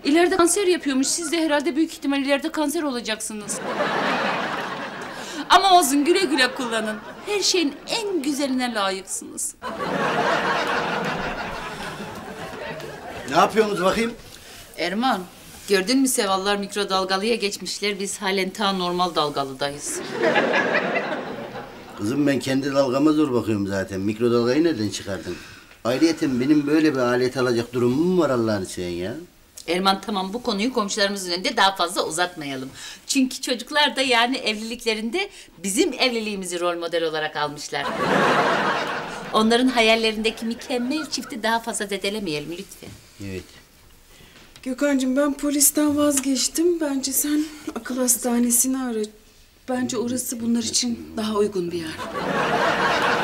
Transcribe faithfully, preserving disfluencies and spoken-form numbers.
İleride kanser yapıyormuş. Siz de herhalde büyük ihtimal ileride kanser olacaksınız. Ama olsun, güle güle kullanın. Her şeyin en güzeline layıksınız. Ne yapıyorsunuz bakayım? Erman, gördün mü Sevallar mikrodalgalıya geçmişler. Biz halen ta normal dalgalıdayız. Kızım ben kendi dalgama zor bakıyorum zaten. Mikrodalgayı nereden çıkardın? Ayrıyeten benim böyle bir alet alacak durumum mu var Allah'ını sen ya? Erman tamam, bu konuyu komşularımızın önünde daha fazla uzatmayalım. Çünkü çocuklar da yani evliliklerinde bizim evliliğimizi rol model olarak almışlar. Onların hayallerindeki mükemmel çifti daha fazla zedelemeyelim lütfen. Evet. Gökhan'cığım ben polisten vazgeçtim. Bence sen akıl hastanesini ara. Bence orası bunlar için daha uygun bir yer.